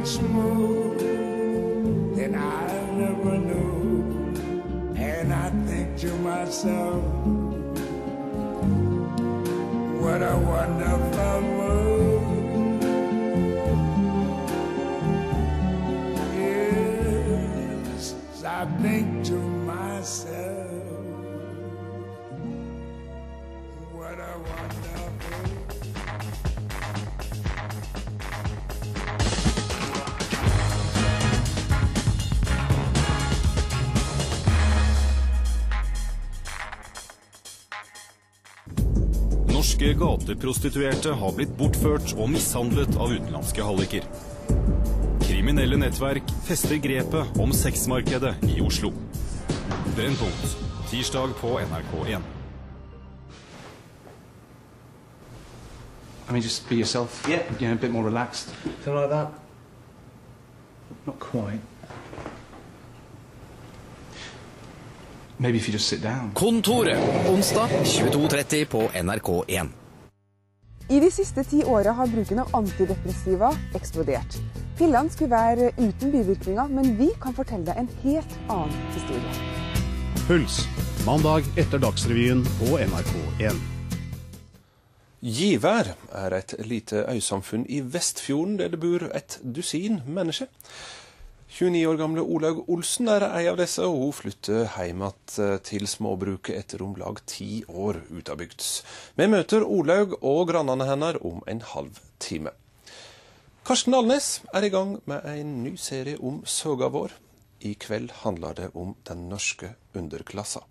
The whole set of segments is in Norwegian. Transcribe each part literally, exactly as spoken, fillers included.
much more than I never knew. And I think to myself, what a wonderful world. Yes, I think to myself, what a wonderful world. Norske gateprostituerte har blitt bortført og mishandlet av utenlandske halliker. Kriminelle nettverk fester grepet om sexmarkedet i Oslo. Brennpunkt, tirsdag på N R K en. I mean, just be yourself. Yeah. You know, a bit more relaxed. Something like that? Not quite. Maybe if you just sit down. Kontoret, onsdag tjueto tretti på N R K en. I de siste ti årene har bruken av antidepressiva eksplodert. Pillene skulle være uten bivirkninger, men vi kan fortelle deg en helt annen historie. Puls, mandag etter Dagsrevyen på N R K en. Givær er et lite øysamfunn i Vestfjorden der det bor et dusin mennesker. tjueni år gamle Olaug Olsen er ei av disse, og hun flytter hjem til småbruket etter om lag ti år ut av bygds. Vi møter Olaug og grannene hennes om en halv time. Karsten Alnes er i gang med en ny serie om søga vår. I kveld handler det om den norske underklassa.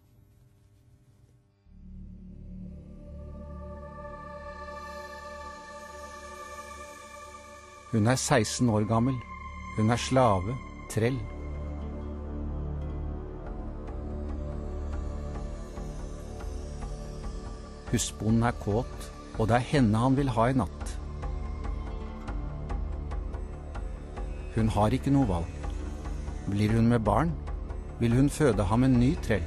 Hun er seksten år gammel. Hun er slave, trell. Husbonden er kåt, og det er henne han vil ha i natt. Hun har ikke noe valg. Blir hun med barn, vil hun føde ham en ny trell.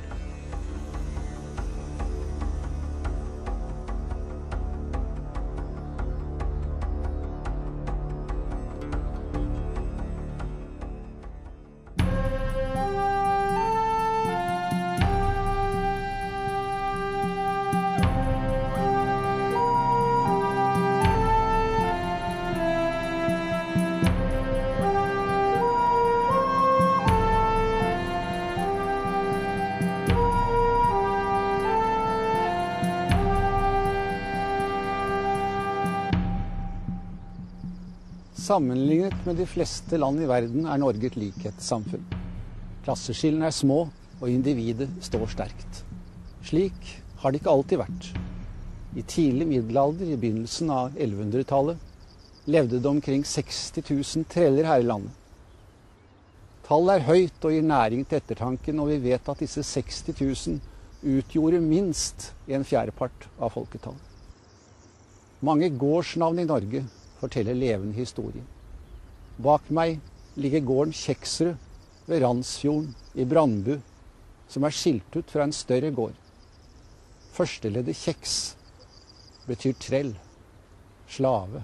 Sammenlignet med de fleste land i verden er Norge et likhetssamfunn. Klasseskillene er små, og individet står sterkt. Slik har det ikke alltid vært. I tidlig middelalder, i begynnelsen av ellevehundretallet, levde det omkring seksti tusen treller her i landet. Tallet er høyt og gir næring til ettertanken, og vi vet at disse seksti tusen utgjorde minst en fjerdepart av folketallet. Mange gårdsnavn i Norge forteller levende historie. Bak meg ligger gården Kjeksrud ved Randsfjorden i Brandbu, som er skilt ut fra en større gård. Førsteleddet kjeks betyr trell, slave.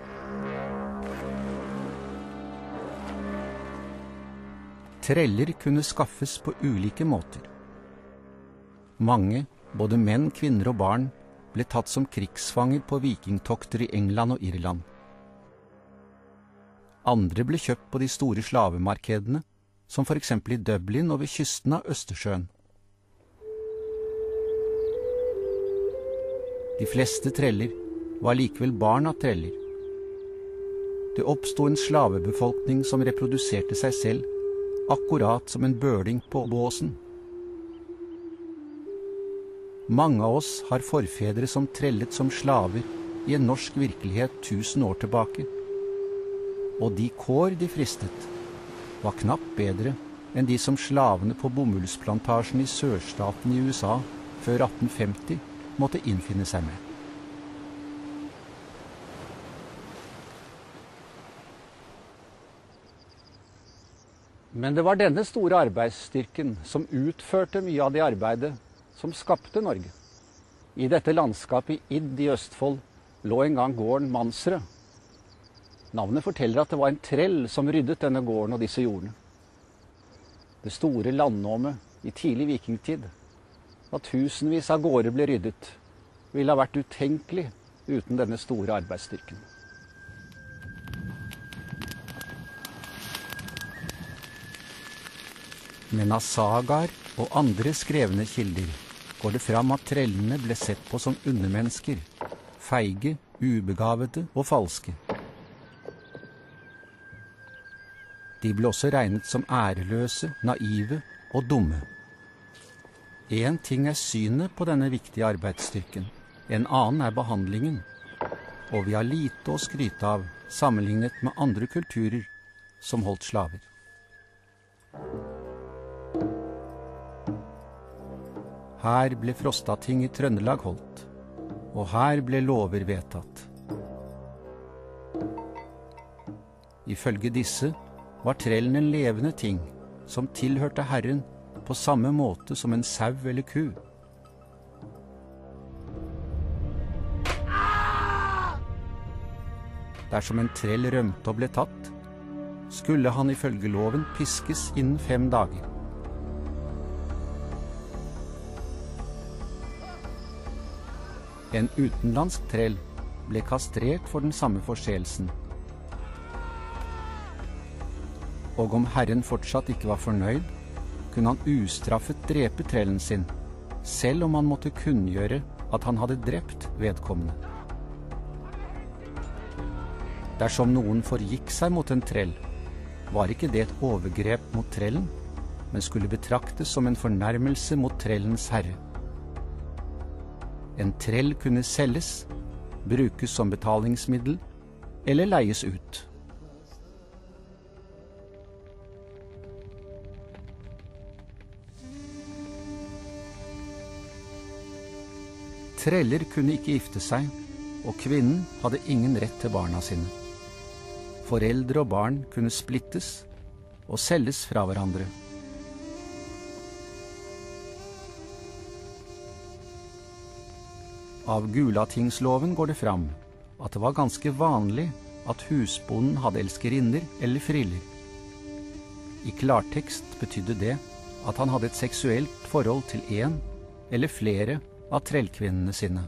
Treller kunne skaffes på ulike måter. Mange, både menn, kvinner og barn, ble tatt som krigsfanger på vikingtokter i England og Irland. Andre ble kjøpt på de store slavemarkedene, som for eksempel i Dublin og ved kysten av Østersjøen. De fleste treller var likevel barn av treller. Det oppstod en slavebefolkning som reproduserte seg selv, akkurat som en bøling på båsen. Mange av oss har forfedre som trellet som slaver i en norsk virkelighet tusen år tilbake. Og de kår de fristet var knapt bedre enn de som slavene på bomullsplantasjen i sørstaten i U S A før atten femti måtte innfinne seg med. Men det var denne store arbeidsstyrken som utførte mye av det arbeidet som skapte Norge. I dette landskapet Id i Østfold lå en gang gården Mansrud. Navnet forteller at det var en trell som ryddet denne gården og disse jordene. Det store landnåmet i tidlig vikingtid, da tusenvis av gårder ble ryddet, ville ha vært utenkelig uten denne store arbeidsstyrken. Men av sagaer og andre skrevne kilder går det fram at trellene ble sett på som undermennesker, feige, ubegavede og falske. De ble også regnet som æreløse, naive og dumme. En ting er synet på denne viktige arbeidsstyrken, en annen er behandlingen, og vi har lite å skryte av sammenlignet med andre kulturer som holdt slaver. Her ble Frostating i Trøndelag holdt, og her ble lover vedtatt. Ifølge disse var trellen en levende ting som tilhørte Herren på samme måte som en sau eller ku. Dersom en trell rømte og ble tatt, skulle han ifølge loven piskes innen fem dager. En utenlandsk trell ble kastrert for den samme forseelsen. Og om Herren fortsatt ikke var fornøyd, kunne han ustraffet drepe trellen sin, selv om han måtte kunngjøre at han hadde drept vedkommende. Dersom noen forgikk seg mot en trell, var ikke det et overgrep mot trellen, men skulle betraktes som en fornærmelse mot trellens herre. En trell kunne selges, brukes som betalingsmiddel, eller leies ut. Treller kunne ikke gifte seg, og kvinnen hadde ingen rett til barna sine. Foreldre og barn kunne splittes og selges fra hverandre. Av Gulatingsloven går det fram at det var ganske vanlig at husbonden hadde elskerinner eller friller. I klartekst betydde det at han hadde et seksuelt forhold til en eller flere av trellkvinnene sine.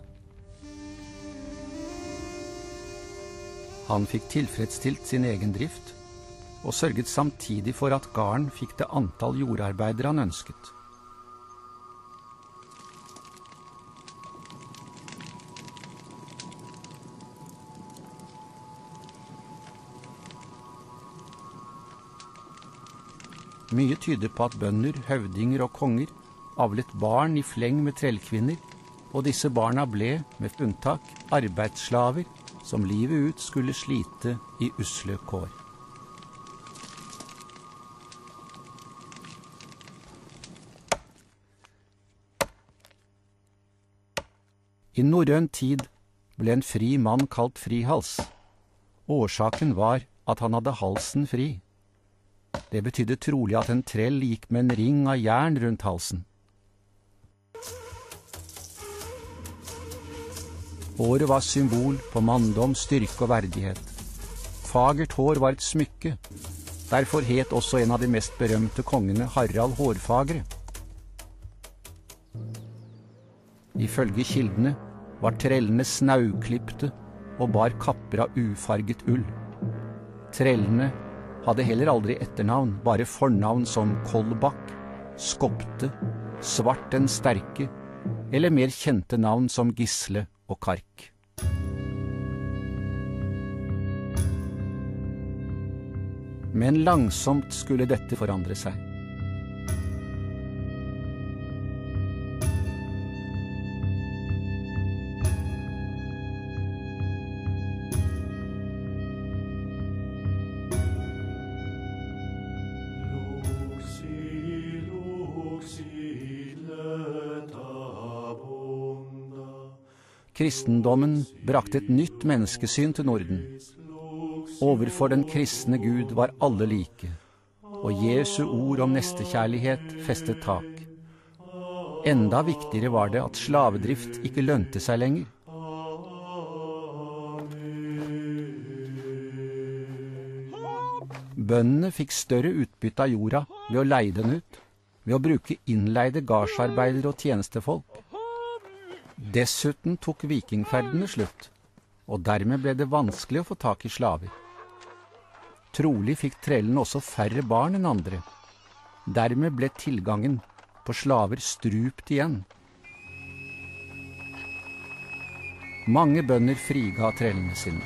Han fikk tilfredsstilt sin egen drift, og sørget samtidig for at gården fikk det antall jordarbeidere han ønsket. Mye tyder på at bønder, høvdinger og konger avlet barn i fleng med trellkvinner, og disse barna ble, med unntak, arbeidsslaver som livet ut skulle slite i usle kår. I norrøn tid ble en fri mann kalt frihals. Årsaken var at han hadde halsen fri. Det betydde trolig at en trell gikk med en ring av jern rundt halsen. Håret var symbol på manndom, styrke og verdighet. Fagert hår var et smykke. Derfor het også en av de mest berømte kongene Harald Hårfagre. Ifølge kildene var trellene snauklipte og bar kapper av ufarget ull. Trellene hadde heller aldri etternavn, bare fornavn som Kolbakk, Skopte, Svart den sterke, eller mer kjente navn som Gisle og Kark. Men langsomt skulle dette forandre seg. Kristendommen brakte et nytt menneskesyn til Norden. Overfor den kristne Gud var alle like, og Jesu ord om nestekjærlighet festet tak. Enda viktigere var det at slavedrift ikke lønte seg lenger. Bøndene fikk større utbytte av jorda ved å leie den ut, ved å bruke innleide gardsarbeidere og tjenestefolk. Dessuten tok vikingferdene slutt, og dermed ble det vanskelig å få tak i slaver. Trolig fikk trellene også færre barn enn andre. Dermed ble tilgangen på slaver strupt igjen. Mange bønder friga trellene sine.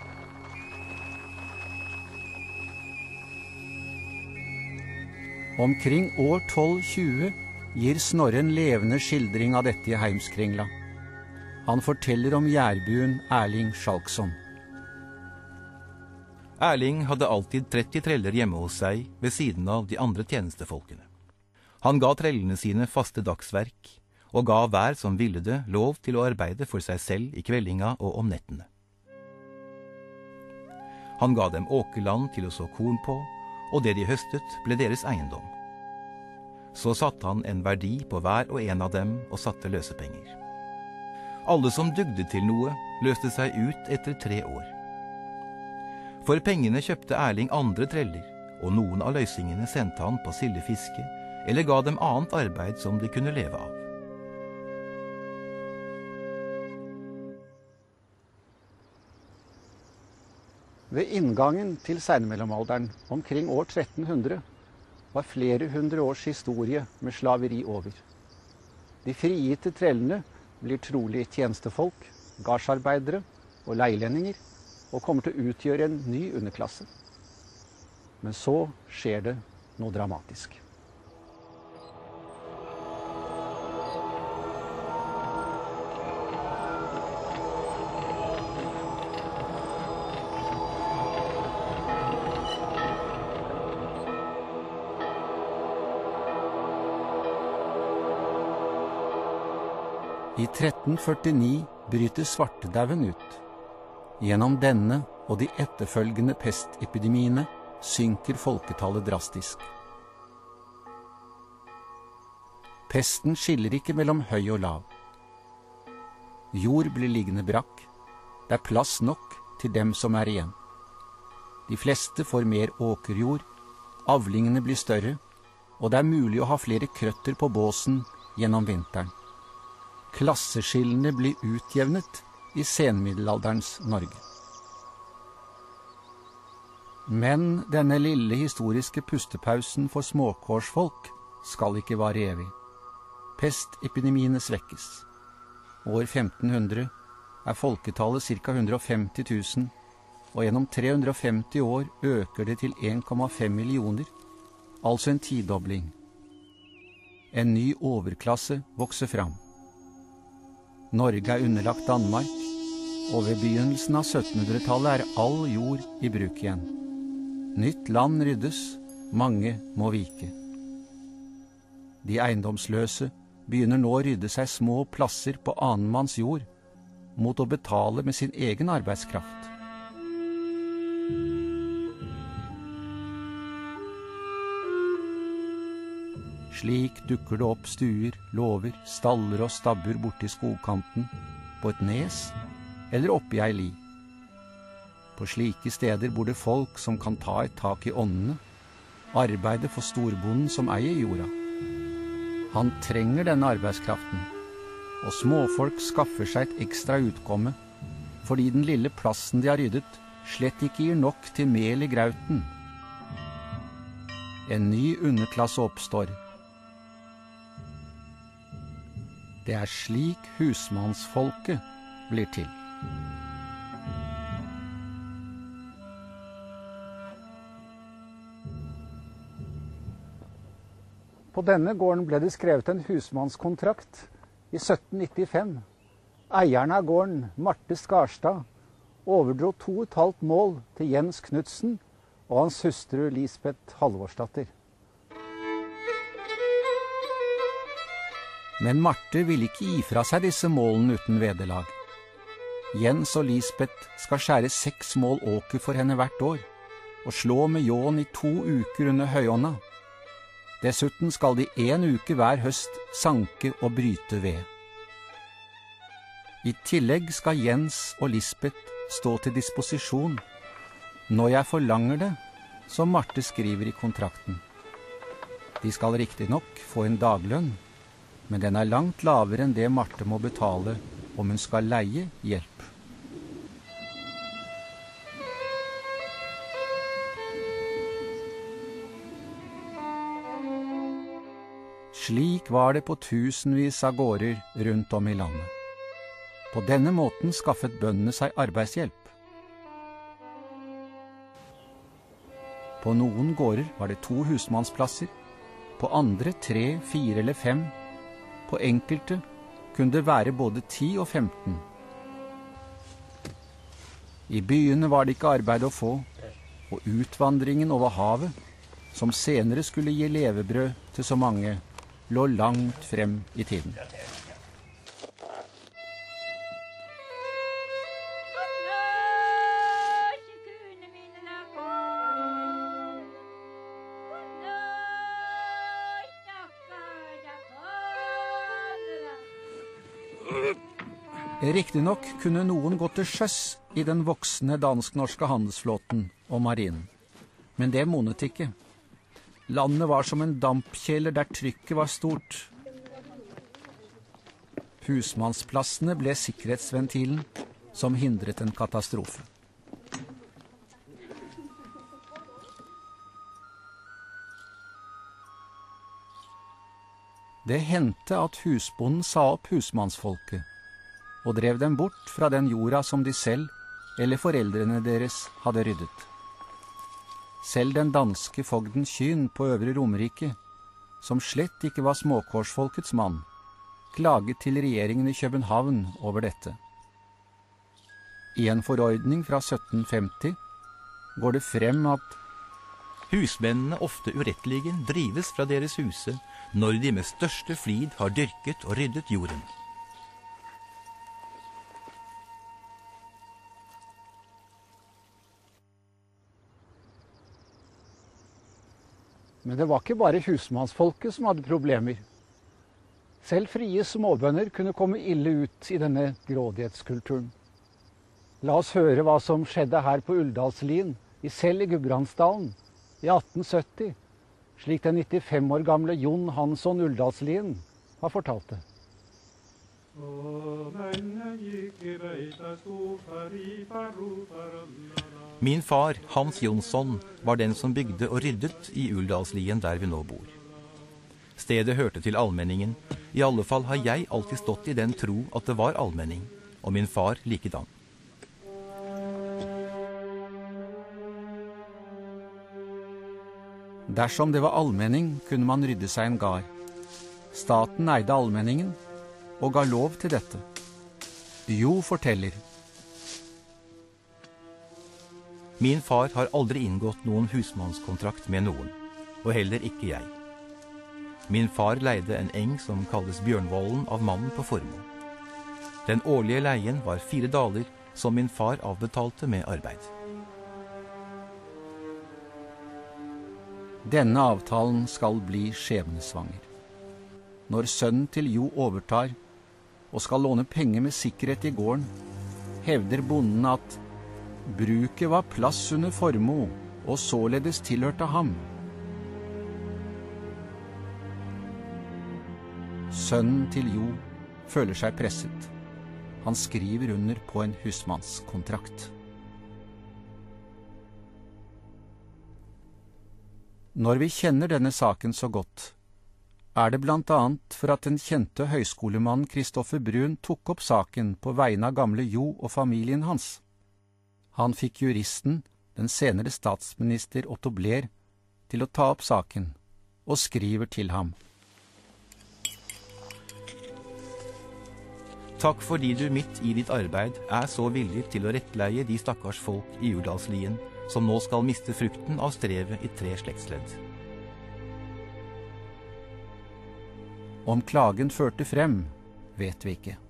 Omkring år tolv tjue gir Snorre en levende skildring av dette i Heimskringla. Han forteller om jærbuen Erling Skjalgsson. Erling hadde alltid tretti treller hjemme hos seg ved siden av de andre tjenestefolkene. Han ga trellene sine faste dagsverk, og ga hver som ville det lov til å arbeide for seg selv i kveldinga og om nettene. Han ga dem åkerland til å så korn på, og det de høstet ble deres eiendom. Så satte han en verdi på hver og en av dem og satte løsepenger. Alle som dugde til noe, løste seg ut etter tre år. For pengene kjøpte Erling andre treller, og noen av løsingene sendte han på sildefiske, eller ga dem annet arbeid som de kunne leve av. Ved inngangen til seinmellomalderen, omkring år tretten hundre, var flere hundre års historie med slaveri over. De frigitte trellene blir trolig tjenestefolk, gardsarbeidere og leilendinger, og kommer til å utgjøre en ny underklasse. Men så skjer det noe dramatisk. I tretten førtini bryter svartedauden ut. Gjennom denne og de etterfølgende pestepidemiene synker folketallet drastisk. Pesten skiller ikke mellom høy og lav. Jord blir liggende brakk. Det er plass nok til dem som er igjen. De fleste får mer åkerjord, avlingene blir større, og det er mulig å ha flere krøtter på båsen gjennom vinteren. Klasseskillene blir utjevnet i senmiddelalderens Norge. Men denne lille historiske pustepausen for småkårsfolk skal ikke vare evig. Pestepidemiene svekkes. År femten hundre er folketallet ca. hundre og femti tusen, og gjennom tre hundre og femti år øker det til en komma fem millioner, altså en tidobling. En ny overklasse vokser fram. Norge er underlagt Danmark, og ved begynnelsen av syttenhundretallet er all jord i bruk igjen. Nytt land ryddes, mange må vike. De eiendomsløse begynner nå å rydde seg små plasser på annenmanns jord, mot å betale med sin egen arbeidskraft. Slik dukker det opp stuer, låver, staller og stabber borti skogkanten, på et nes eller oppi ei li. På slike steder bor det folk som kan ta et tak i åndene, arbeide for storbonden som eier jorda. Han trenger denne arbeidskraften, og småfolk skaffer seg et ekstra utkomme, fordi den lille plassen de har ryddet slett ikke gir nok til mel i grauten. En ny underklasse oppstår. Det er slik husmannsfolket blir til. På denne gården ble det skrevet en husmannskontrakt i sytten nittifem. Eierne av gården, Marte Skarstad, overdro to og et halvt mål til Jens Knudsen og hans hustru Lisbeth Halvorsdatter. Men Marte ville ikke gi fra seg disse målene uten vederlag. Jens og Lisbeth skal skjære seks mål åker for henne hvert år, og slå med ljåen i to uker under høyånda. Dessuten skal de en uke hver høst sanke og bryte ved. I tillegg skal Jens og Lisbeth stå til disposisjon når jeg forlanger det, som Marte skriver i kontrakten. De skal riktig nok få en daglønn, men den er langt lavere enn det Marte må betale om hun skal leie hjelp. Slik var det på tusenvis av gårder rundt om i landet. På denne måten skaffet bøndene seg arbeidshjelp. På noen gårder var det to husmannsplasser, på andre tre, fire eller fem. På enkelte kunne det være både ti og femten. I byene var det ikke arbeid å få, og utvandringen over havet, som senere skulle gi levebrød til så mange, lå langt frem i tiden. Riktignok kunne noen gå til sjøs i den voksne dansk-norske handelsflåten og marinen, men det monnet ikke. Landet var som en dampkjeler der trykket var stort. Husmannsplassene ble sikkerhetsventilen som hindret en katastrofe. Det hendte at husbonden sa opp husmannsfolket, og drev dem bort fra den jorda som de selv eller foreldrene deres hadde ryddet. Selv den danske fogden Kyn på Øvre Romerike, som slett ikke var småkårsfolkets mann, klaget til regjeringen i København over dette. I en forordning fra sytten femti går det frem at husmennene ofte urettelige drives fra deres huse når de med største flid har dyrket og ryddet jorden. Men det var ikke bare husmannsfolket som hadde problemer. Selv frie småbønder kunne komme ille ut i denne grådighetskulturen. La oss høre hva som skjedde her på Uldalslien, i Sel i Gudbrandsdalen, i atten sytti, slik den nittifem år gamle Jon Hansson Uldalslien har fortalt det. Min far, Hans Jonsson, var den som bygde og ryddet i Uldalslien der vi nå bor. Stedet hørte til allmenningen. I alle fall har jeg alltid stått i den tro at det var allmenning, og min far likedan. Dersom det var allmenning, kunne man rydde seg en gard. Staten eide allmenningen og ga lov til dette. Jo forteller. Min far har aldri inngått noen husmannskontrakt med noen, og heller ikke jeg. Min far leide en eng som kalles Bjørnvollen av mannen på Formo. Den årlige leien var fire daler som min far avbetalte med arbeid. Denne avtalen skal bli skjebnesvanger. Når sønnen til Jo overtar og skal låne penger med sikkerhet i gården, hevder bonden at bruket var plass under Formo og således tilhørte ham. Sønnen til Jo føler seg presset. Han skriver under på en husmannskontrakt. Når vi kjenner denne saken så godt, er det blant annet for at den kjente høyskolemannen Kristoffer Brun tok opp saken på vegne av gamle Jo og familien hans. Han fikk juristen, den senere statsminister Otto Blair, til å ta opp saken, og skriver til ham. Takk fordi du midt i ditt arbeid er så villig til å rettleie de stakkars folk i Uldalslien, som nå skal miste frukten av strevet i tre slektsledd. Om klagen førte frem, vet vi ikke.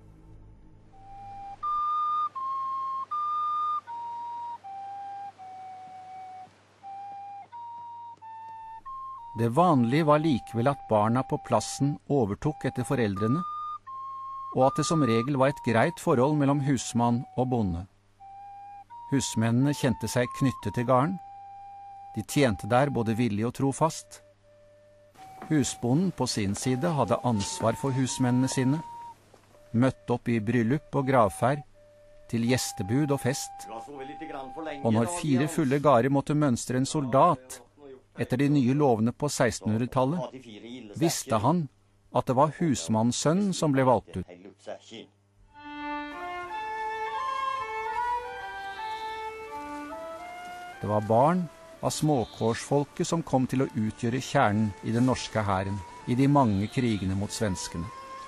Det vanlige var likevel at barna på plassen overtok etter foreldrene, og at det som regel var et greit forhold mellom husmann og bonde. Husmennene kjente seg knyttet til gården, De tjente der både villig og trofast. Husbonden på sin side hadde ansvar for husmennene sine, møtte opp i bryllup og gravferd, til gjestebud og fest. Og når fire fulle garer måtte mønstre en soldat etter de nye lovene på sekstenhundretallet, visste han at det var husmannssønnen som ble valgt ut. Det var barn av småkårsfolket som kom til å utgjøre kjernen i den norske hæren i de mange krigene mot svenskene.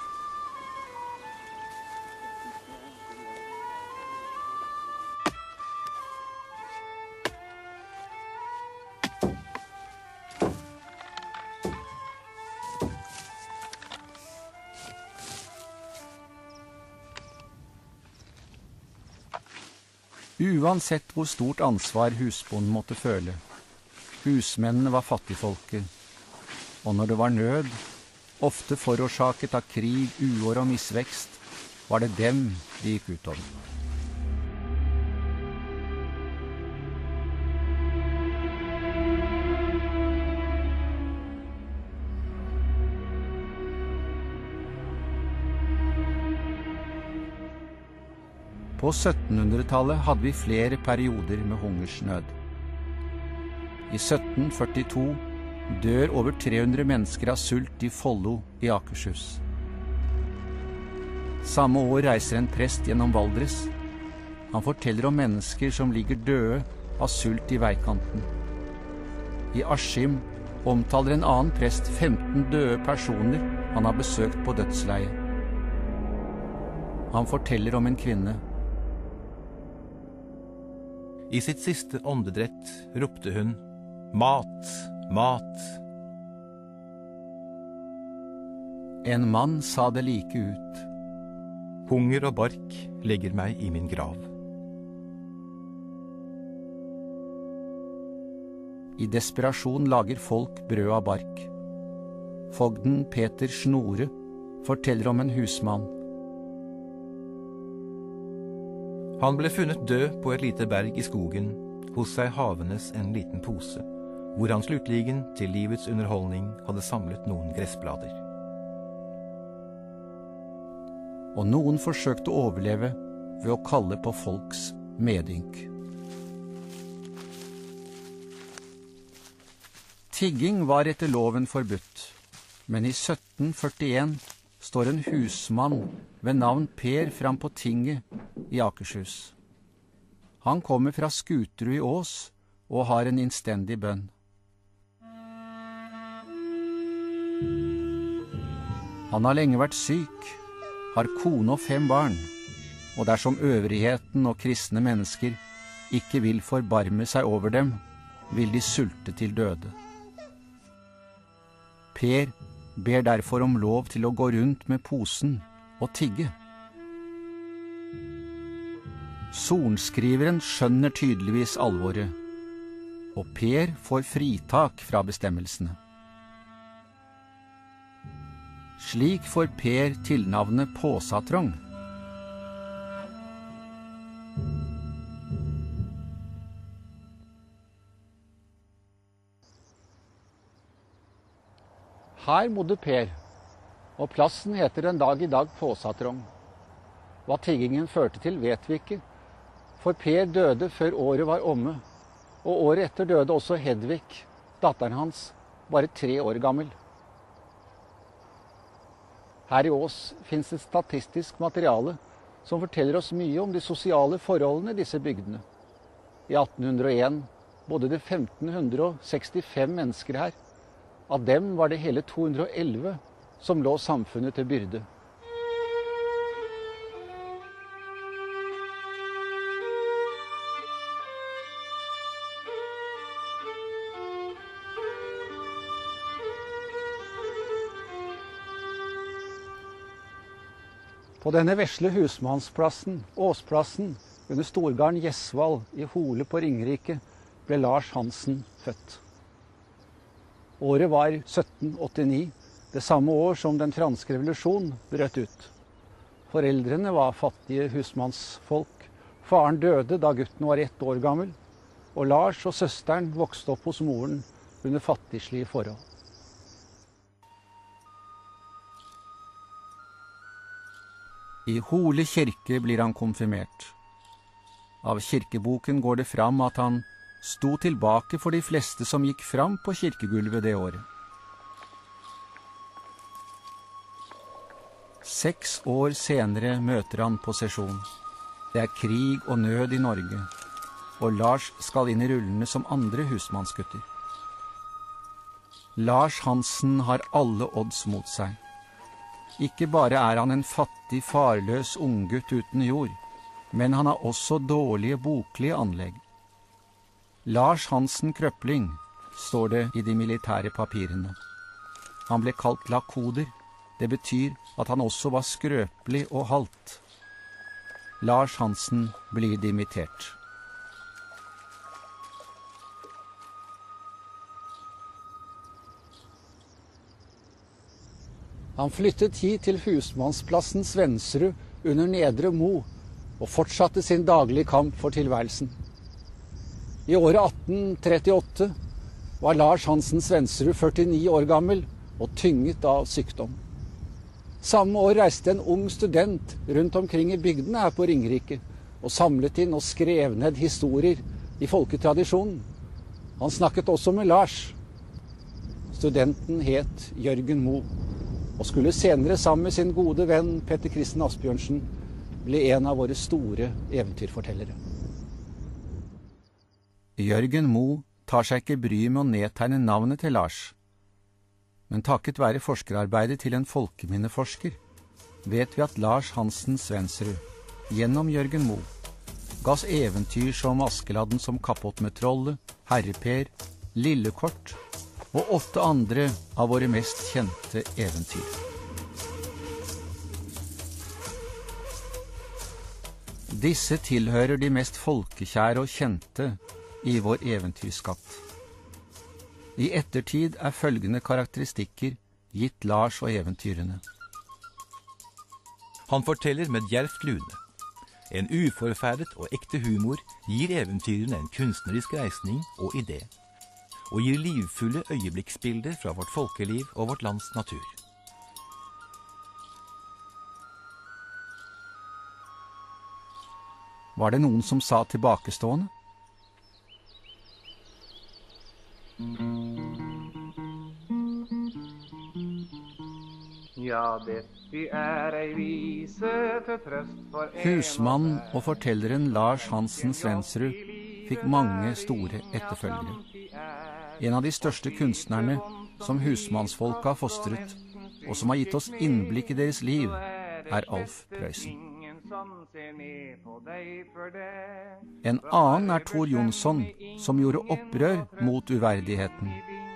Uansett hvor stort ansvar husbonden måtte føle, husmennene var fattigfolket, og når det var nød, ofte forårsaket av krig, uår og misvekst, var det dem de gikk utover. På syttenhundretallet hadde vi flere perioder med hungersnød. I sytten førtito dør over tre hundre mennesker av sult i Follo i Akershus. Samme år reiser en prest gjennom Valdres. Han forteller om mennesker som ligger døde av sult i veikanten. I Askim omtaler en annen prest femten døde personer han har besøkt på dødsleie. Han forteller om en kvinne. I sitt siste åndedrett ropte hun, mat, mat. En mann sa det like ut. Hunger og bark legger meg i min grav. I desperasjon lager folk brød av bark. Fogden Peter Snore forteller om en husmann. Han ble funnet død på et lite berg i skogen, hos seg havenes en liten pose, hvor han slutligen til livets underholdning hadde samlet noen gressblader. Og noen forsøkte å overleve ved å kalle på folks medynk. Tigging var etter loven forbudt, men i sytten førtien står en husmann ved navn Per fram på tinget i Akershus. Han kommer fra Skuterud i Ås og har en innstendig bønn. Han har lenge vært syk, har kone og fem barn, og dersom øvrigheten og kristne mennesker ikke vil forbarme seg over dem, vil de sulte til døde. Per ber derfor om lov til å gå rundt med posen og tigge. Sorenskriveren skjønner tydeligvis alvoret, og Per får fritak fra bestemmelsene. Slik får Per tilnavnet Påsatrong. Her bodde Per, og plassen heter den dag i dag Påsatrong. Hva tiggingen førte til vet vi ikke, for Per døde før året var omme, og året etter døde også Hedvig, datteren hans, bare tre år gammel. Her i Ås finnes et statistisk materiale som forteller oss mye om de sosiale forholdene i disse bygdene. I atten hundre og en bodde det femten sekstifem mennesker her. Av dem var det hele to hundre og elleve som lå samfunnet til byrde. På denne vesle husmannsplassen, Åsplassen, under storgarden Gjesvald i Hole på Ringerike, ble Lars Hansen født. Året var sytten åttini, det samme år som den franske revolusjon brøt ut. Foreldrene var fattige husmannsfolk. Faren døde da gutten var ett år gammel, og Lars og søsteren vokste opp hos moren under fattigslige forhold. I Hole kirke blir han konfirmert. Av kirkeboken går det fram at han sto tilbake for de fleste som gikk fram på kirkegulvet det året. Seks år senere møter han på sesjon. Det er krig og nød i Norge, og Lars skal inn i rullene som andre husmannsgutter. Lars Hansen har alle odds mot seg. Ikke bare er han en fattig, farløs unggutt uten jord, men han har også dårlige boklige anlegg. Lars Hansen Krøpling, står det i de militære papirene. Han ble kalt lakoder. Det betyr at han også var skrøpelig og halt. Lars Hansen blir dimittert. Han flyttet hit til husmannsplassen Svensrud under Nedre Mo, og fortsatte sin daglige kamp for tilværelsen. I året atten trettiåtte var Lars Hansen Svensrud førtini år gammel og tynget av sykdom. Samme år reiste en ung student rundt omkring i bygdene her på Ringerike og samlet inn og skrev ned historier i folketradisjonen. Han snakket også med Lars. Studenten het Jørgen Mo, og skulle senere sammen med sin gode venn Petter Kristen Asbjørnsen bli en av våre store eventyrfortellere. Jørgen Mo tar seg ikke bry med å nedtegne navnet til Lars, men takket være forskerarbeidet til en folkeminneforsker vet vi at Lars Hansen Svensrud, gjennom Jørgen Mo, gass eventyr som Askeladden som kappåt med trollet, Herreper, Lillekort og åtte andre av våre mest kjente eventyr. Disse tilhører de mest folkekjære og kjente i vår eventyrskatt. I ettertid er følgende karakteristikker gitt Lars og eventyrene. Han forteller med djervt lune. En uforferdet og ekte humor gir eventyrene en kunstnerisk reisning og idé, og gir livfulle øyeblikksbilder fra vårt folkeliv og vårt lands natur. Var det noen som sa tilbakestående? Ja, dette er ei vise til trøst for en. Husmannen og fortelleren Lars Hansen Svensrud fikk mange store etterfølgere. En av de største kunstnerne som husmannsfolka har fostret, og som har gitt oss innblikk i deres liv, er Alf Prøysen. En annen er Tor Jonsson, som gjorde opprør mot uverdigheten.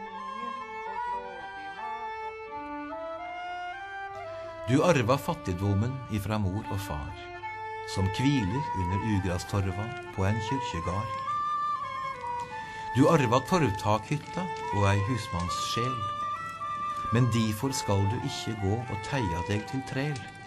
Du arva fattigdommen ifra mor og far, som hviler under ugrastorva på en kyrkjegard. Du arva torvtakhytta og ei husmannssjel, men derfor skal du ikke gå og teia deg til trel.